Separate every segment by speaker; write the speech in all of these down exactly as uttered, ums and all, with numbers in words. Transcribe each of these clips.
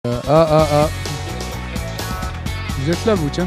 Speaker 1: Euh, ah ah ah. Vous êtes là, vous, tiens.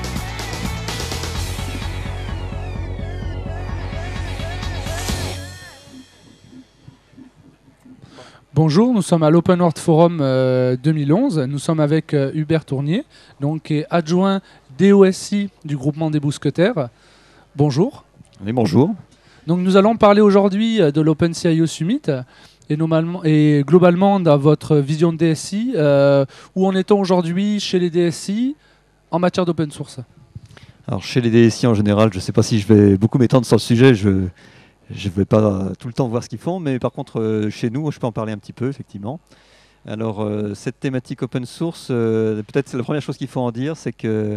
Speaker 1: Bonjour, nous sommes à l'Open World Forum euh, deux mille onze. Nous sommes avec euh, Hubert Tournier, donc, qui est adjoint D O S I du groupement des Mousquetaires. Bonjour.
Speaker 2: Oui, bonjour.
Speaker 1: Donc, nous allons parler aujourd'hui de l'Open C I O Summit et, et globalement dans votre vision de D S I. Euh, où en est-on aujourd'hui chez les D S I en matière d'open source?
Speaker 2: Alors, chez les D S I en général, je ne sais pas si je vais beaucoup m'étendre sur le sujet. Je ne vais pas tout le temps voir ce qu'ils font, mais par contre, euh, chez nous, je peux en parler un petit peu, effectivement. Alors, euh, cette thématique open source, euh, peut-être c'est la première chose qu'il faut en dire, c'est que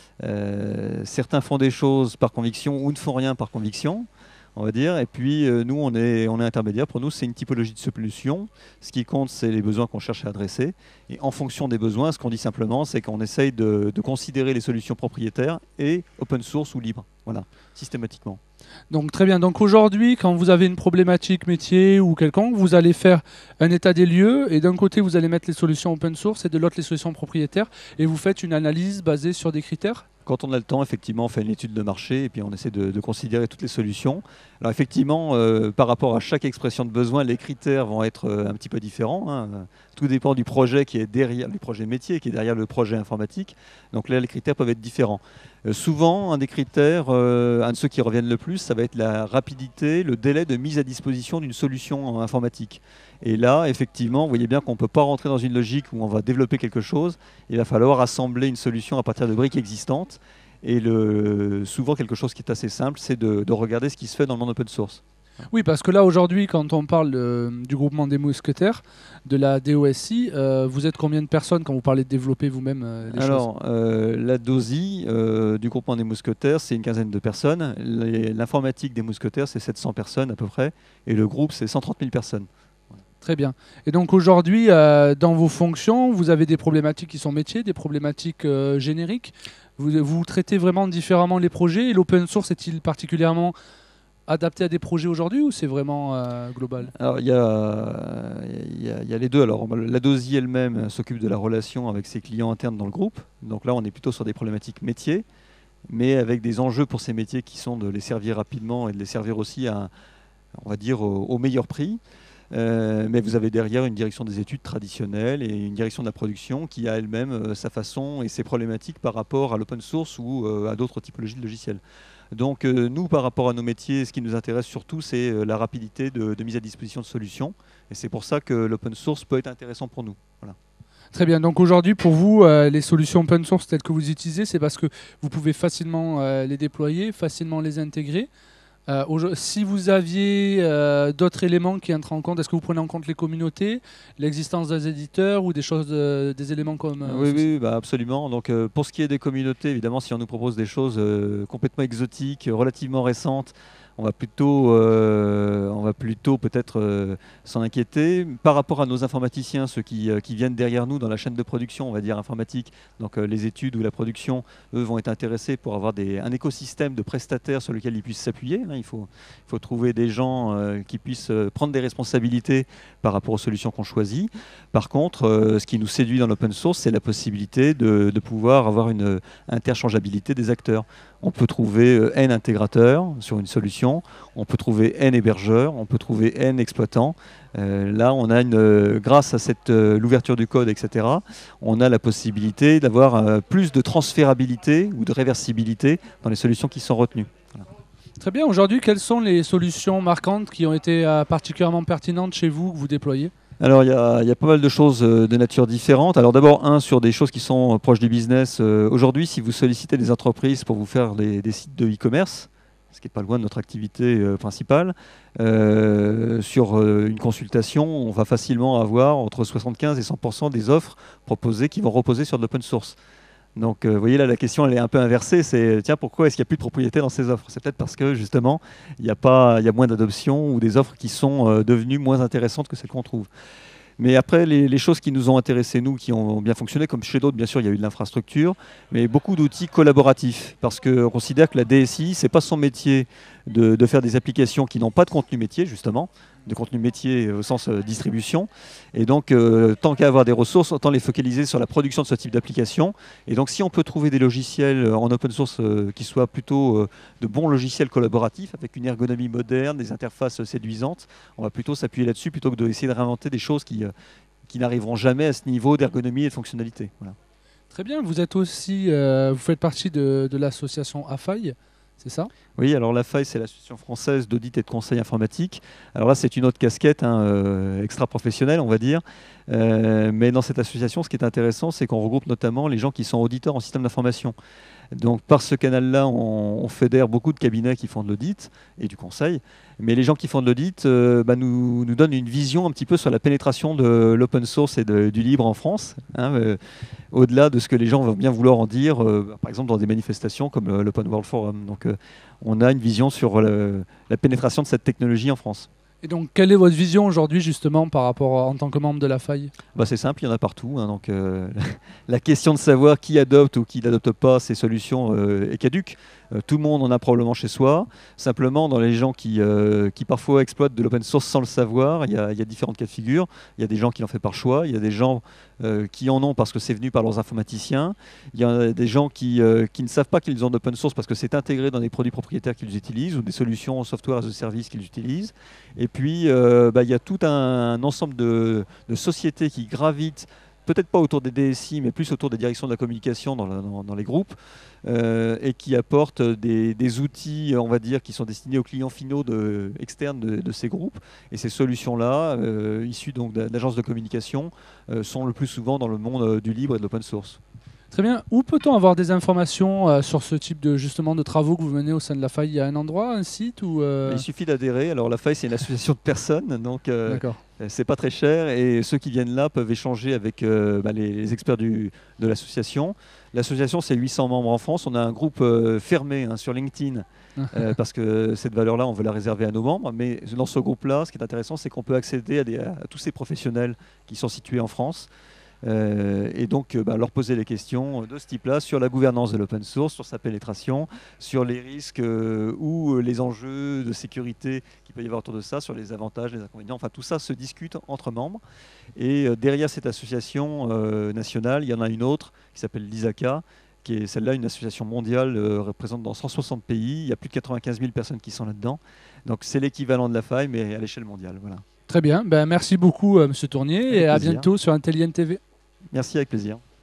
Speaker 2: euh, certains font des choses par conviction ou ne font rien par conviction, on va dire. Et puis, euh, nous, on est, on est intermédiaire. Pour nous, c'est une typologie de solution. Ce qui compte, c'est les besoins qu'on cherche à adresser. Et en fonction des besoins, ce qu'on dit simplement, c'est qu'on essaye de, de considérer les solutions propriétaires et open source ou libres. Voilà, systématiquement.
Speaker 1: Donc très bien. Donc aujourd'hui, quand vous avez une problématique métier ou quelconque, vous allez faire un état des lieux et d'un côté, vous allez mettre les solutions open source et de l'autre, les solutions propriétaires et vous faites une analyse basée sur des critères?
Speaker 2: Quand on a le temps, effectivement, on fait une étude de marché et puis on essaie de, de considérer toutes les solutions. Alors effectivement, euh, par rapport à chaque expression de besoin, les critères vont être euh, un petit peu différents. Hein. Tout dépend du projet qui est derrière, du projet métier qui est derrière le projet informatique. Donc là, les critères peuvent être différents. Euh, souvent, un des critères, euh, un de ceux qui reviennent le plus, ça va être la rapidité, le délai de mise à disposition d'une solution informatique. Et là, effectivement, vous voyez bien qu'on ne peut pas rentrer dans une logique où on va développer quelque chose. Il va falloir assembler une solution à partir de briques existantes. Et le, souvent, quelque chose qui est assez simple, c'est de, de regarder ce qui se fait dans le monde open source.
Speaker 1: Oui, parce que là, aujourd'hui, quand on parle euh, du groupement des Mousquetaires, de la D O S I, euh, vous êtes combien de personnes quand vous parlez de développer vous-même euh, les
Speaker 2: Alors,
Speaker 1: choses
Speaker 2: euh, la D O S I euh, du groupement des Mousquetaires, c'est une quinzaine de personnes. L'informatique des Mousquetaires, c'est sept cents personnes à peu près. Et le groupe, c'est cent trente mille personnes.
Speaker 1: Très bien. Et donc aujourd'hui, euh, dans vos fonctions, vous avez des problématiques qui sont métiers, des problématiques euh, génériques. Vous, vous traitez vraiment différemment les projets. Et l'open source est-il particulièrement adapté à des projets aujourd'hui ou c'est vraiment euh, global?
Speaker 2: Alors il y, y, y a les deux. Alors la D O S I elle-même s'occupe de la relation avec ses clients internes dans le groupe. Donc là, on est plutôt sur des problématiques métiers, mais avec des enjeux pour ces métiers qui sont de les servir rapidement et de les servir aussi à, on va dire, au, au meilleur prix. Euh, mais vous avez derrière une direction des études traditionnelle et une direction de la production qui a elle-même euh, sa façon et ses problématiques par rapport à l'open source ou euh, à d'autres typologies de logiciels. Donc euh, nous, par rapport à nos métiers, ce qui nous intéresse surtout, c'est euh, la rapidité de, de mise à disposition de solutions. Et c'est pour ça que l'open source peut être intéressant pour nous. Voilà.
Speaker 1: Très bien. Donc aujourd'hui, pour vous, euh, les solutions open source telles que vous utilisez, c'est parce que vous pouvez facilement euh, les déployer, facilement les intégrer. Euh, si vous aviez euh, d'autres éléments qui entrent en compte, est-ce que vous prenez en compte les communautés, l'existence des éditeurs ou des choses, euh, des éléments comme euh,
Speaker 2: Oui, oui, bah absolument. Donc euh, pour ce qui est des communautés, évidemment, si on nous propose des choses euh, complètement exotiques, relativement récentes, on va plutôt, euh, on va plutôt peut-être euh, s'en inquiéter. Par rapport à nos informaticiens, ceux qui, euh, qui viennent derrière nous dans la chaîne de production, on va dire informatique, donc euh, les études ou la production, eux vont être intéressés pour avoir des, un écosystème de prestataires sur lequel ils puissent s'appuyer. Hein. Il faut, il faut trouver des gens euh, qui puissent euh, prendre des responsabilités par rapport aux solutions qu'on choisit. Par contre, euh, ce qui nous séduit dans l'open source, c'est la possibilité de, de pouvoir avoir une interchangeabilité des acteurs. On peut trouver euh, N intégrateurs sur une solution, on peut trouver N hébergeurs, on peut trouver N exploitants. Euh, là, on a une, euh, grâce à cette euh, l'ouverture du code, et cetera, on a la possibilité d'avoir euh, plus de transférabilité ou de réversibilité dans les solutions qui sont retenues. Voilà.
Speaker 1: Très bien. Aujourd'hui, quelles sont les solutions marquantes qui ont été euh, particulièrement pertinentes chez vous, que vous déployez?
Speaker 2: Alors, il y, y a pas mal de choses de nature différente. Alors d'abord, un, sur des choses qui sont proches du business. Euh, Aujourd'hui, si vous sollicitez des entreprises pour vous faire des, des sites de e-commerce, ce qui n'est pas loin de notre activité euh, principale, euh, sur euh, une consultation, on va facilement avoir entre soixante-quinze et cent pour cent des offres proposées qui vont reposer sur de l'open source. Donc, euh, vous voyez, là, la question, elle est un peu inversée. C'est, tiens, pourquoi est-ce qu'il n'y a plus de propriété dans ces offres? C'est peut-être parce que, justement, il y a pas, il y a moins d'adoption ou des offres qui sont euh, devenues moins intéressantes que celles qu'on trouve. Mais après, les, les choses qui nous ont intéressés, nous, qui ont bien fonctionné, comme chez d'autres, bien sûr, il y a eu de l'infrastructure, mais beaucoup d'outils collaboratifs. Parce qu'on considère que la D S I, ce n'est pas son métier de, de faire des applications qui n'ont pas de contenu métier, justement. de contenu métier au sens euh, distribution. Et donc, euh, tant qu'à avoir des ressources, autant les focaliser sur la production de ce type d'application. Et donc, si on peut trouver des logiciels en open source euh, qui soient plutôt euh, de bons logiciels collaboratifs, avec une ergonomie moderne, des interfaces séduisantes, on va plutôt s'appuyer là-dessus plutôt que d'essayer de réinventer des choses qui, euh, qui n'arriveront jamais à ce niveau d'ergonomie et de fonctionnalité. Voilà.
Speaker 1: Très bien, vous êtes aussi, euh, vous faites partie de, de l'association A F A I, c'est ça?
Speaker 2: Oui, alors l'A F A I, c'est l'Association française d'audit et de conseil informatique. Alors là, c'est une autre casquette hein, euh, extra-professionnelle, on va dire. Euh, mais dans cette association, ce qui est intéressant, c'est qu'on regroupe notamment les gens qui sont auditeurs en système d'information. Donc par ce canal-là, on, on fédère beaucoup de cabinets qui font de l'audit et du conseil. Mais les gens qui font de l'audit euh, bah, nous, nous donnent une vision un petit peu sur la pénétration de l'open source et de, du libre en France, hein, euh, au-delà de ce que les gens vont bien vouloir en dire, euh, par exemple dans des manifestations comme euh, l'Open World Forum. Donc euh, on a une vision sur le, la pénétration de cette technologie en France.
Speaker 1: Et donc, quelle est votre vision aujourd'hui, justement, par rapport à, en tant que membre de la F A I?
Speaker 2: Bah, c'est simple, il y en a partout. Hein, donc, euh, la question de savoir qui adopte ou qui n'adopte pas ces solutions euh, est caduque. Euh, tout le monde en a probablement chez soi. Simplement, dans les gens qui, euh, qui parfois exploitent de l'open source sans le savoir, il y, y a différentes cas de figure. Il y a des gens qui l'ont fait par choix. Il y a des gens euh, qui en ont parce que c'est venu par leurs informaticiens. Il y a des gens qui, euh, qui ne savent pas qu'ils ont de l'open source parce que c'est intégré dans des produits propriétaires qu'ils utilisent ou des solutions software as a service qu'ils utilisent. Et puis, euh, bah, il y a tout un, un ensemble de, de sociétés qui gravitent, peut-être pas autour des D S I, mais plus autour des directions de la communication dans, la, dans, dans les groupes, euh, et qui apportent des, des outils, on va dire, qui sont destinés aux clients finaux de, externes de, de ces groupes. Et ces solutions-là, euh, issues donc d'agences de communication, euh, sont le plus souvent dans le monde euh, du libre et de l'open source.
Speaker 1: Très bien. Où peut-on avoir des informations euh, sur ce type de, justement, de travaux que vous menez au sein de la F A I? Il y a un endroit, un site ou euh...
Speaker 2: Il suffit d'adhérer. Alors la F A I, c'est une association de personnes, donc euh, c'est pas très cher. Et ceux qui viennent là peuvent échanger avec euh, bah, les, les experts du, de l'association. L'association, c'est huit cents membres en France. On a un groupe euh, fermé hein, sur LinkedIn, euh, parce que cette valeur-là, on veut la réserver à nos membres. Mais dans ce groupe-là, ce qui est intéressant, c'est qu'on peut accéder à, des, à tous ces professionnels qui sont situés en France. Euh, et donc euh, bah, leur poser les questions de ce type-là sur la gouvernance de l'open source, sur sa pénétration, sur les risques euh, ou les enjeux de sécurité qu'il peut y avoir autour de ça, sur les avantages, les inconvénients. Enfin, tout ça se discute entre membres. Et euh, derrière cette association euh, nationale, il y en a une autre qui s'appelle l'I S A C A, qui est celle-là une association mondiale, euh, représente dans cent soixante pays. Il y a plus de quatre-vingt-quinze mille personnes qui sont là-dedans. Donc c'est l'équivalent de la F A I, mais à l'échelle mondiale. Voilà.
Speaker 1: Très bien. Ben, merci beaucoup, euh, M. Tournier, avec et à
Speaker 2: plaisir.
Speaker 1: bientôt sur Intelligent T V.
Speaker 2: Merci, avec plaisir.